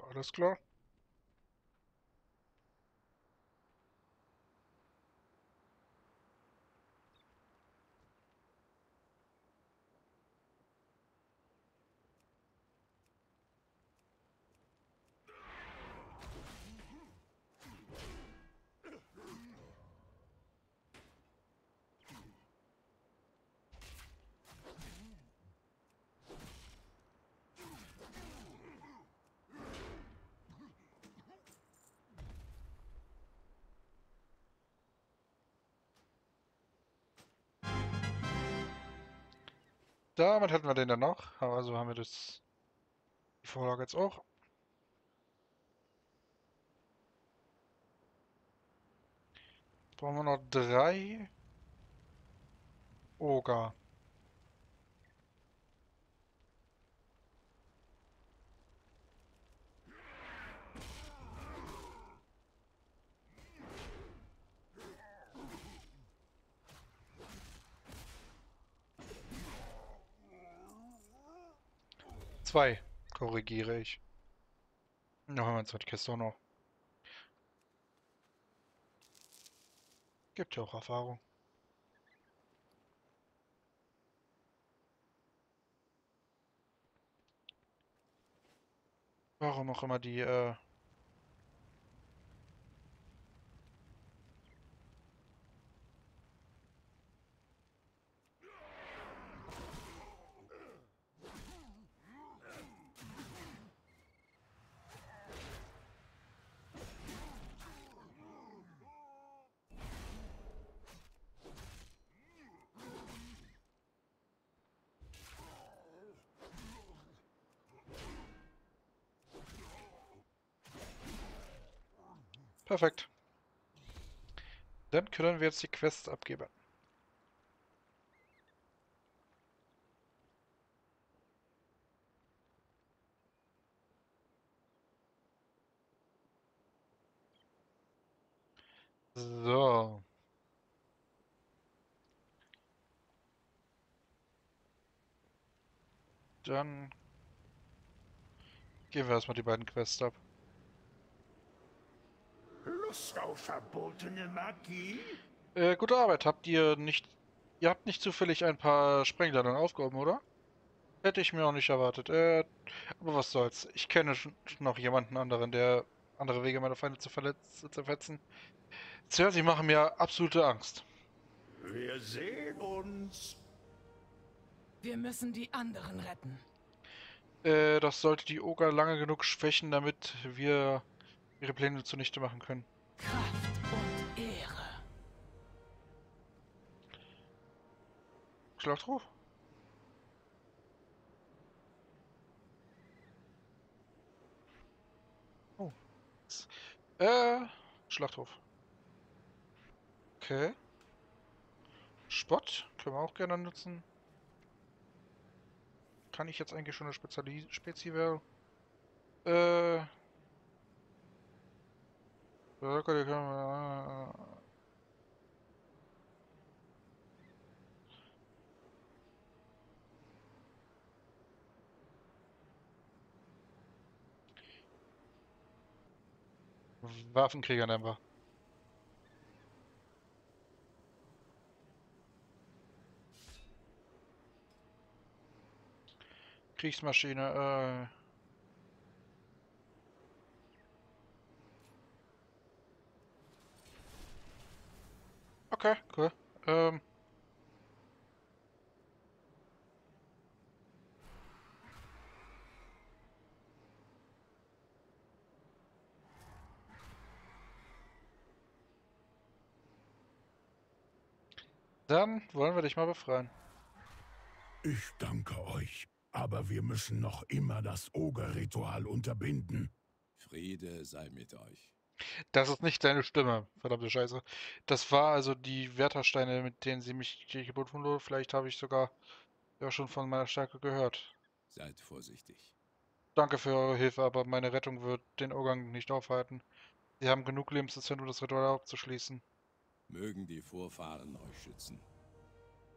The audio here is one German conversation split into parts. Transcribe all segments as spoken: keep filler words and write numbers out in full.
Alles klar. Damit hätten wir den dann noch. Also haben wir das die Vorlage jetzt auch. Brauchen wir noch drei Oger. Zwei, korrigiere ich. Noch haben wir jetzt die Kiste auch noch. Gibt ja auch Erfahrung. Warum auch immer die, äh... Perfekt. Dann können wir jetzt die Quest abgeben. So. Dann gehen wir erstmal die beiden Quests ab. Lust auf verbotene Magie? Äh, gute Arbeit. Habt ihr nicht... Ihr habt nicht zufällig ein paar Sprengladungen aufgehoben, oder? Hätte ich mir auch nicht erwartet. Äh, aber was soll's. Ich kenne schon noch jemanden anderen, der andere Wege, meine Feinde zu verletzen, zu zerfetzen. Zuerst, sie machen mir absolute Angst. Wir sehen uns. Wir müssen die anderen retten. Äh, das sollte die Oger lange genug schwächen, damit wir ihre Pläne zunichte machen können. Kraft und Ehre. Schlachtruf? Oh. Äh, Schlachtruf. Okay. Spott können wir auch gerne nutzen. Kann ich jetzt eigentlich schon eine Speziali Spezi wählen? Äh, Berserker, die können wir, äh, Waffenkrieger nennen wir. Kriegsmaschine, äh. Okay, cool. Ähm, dann wollen wir dich mal befreien. Ich danke euch. Aber wir müssen noch immer das Oger-Ritual unterbinden. Friede sei mit euch. Das ist nicht deine Stimme, verdammte Scheiße. Das war also die Wärtersteine, mit denen sie mich hier geboten wurde. Vielleicht habe ich sogar ja schon von meiner Stärke gehört. Seid vorsichtig. Danke für eure Hilfe, aber meine Rettung wird den Ogang nicht aufhalten. Sie haben genug Lebenszeit, um das Ritual abzuschließen. Mögen die Vorfahren euch schützen.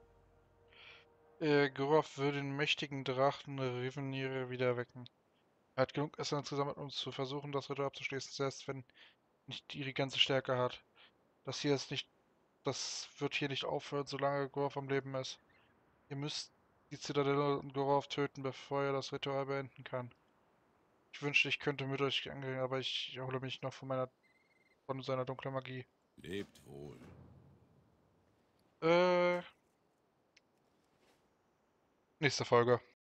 Äh, Goroth würde den mächtigen Drachen Revenir wieder erwecken. Er hat genug Essen zusammen, um zu versuchen, das Ritual abzuschließen, selbst wenn nicht ihre ganze Stärke hat. Das hier ist nicht, das wird hier nicht aufhören, solange Gorov am Leben ist. Ihr müsst die Zitadelle und Gorov töten, bevor er das Ritual beenden kann. Ich wünschte, ich könnte mit euch angehen, aber ich erhole mich noch von meiner, von seiner dunklen Magie. Lebt wohl. Äh, nächste Folge.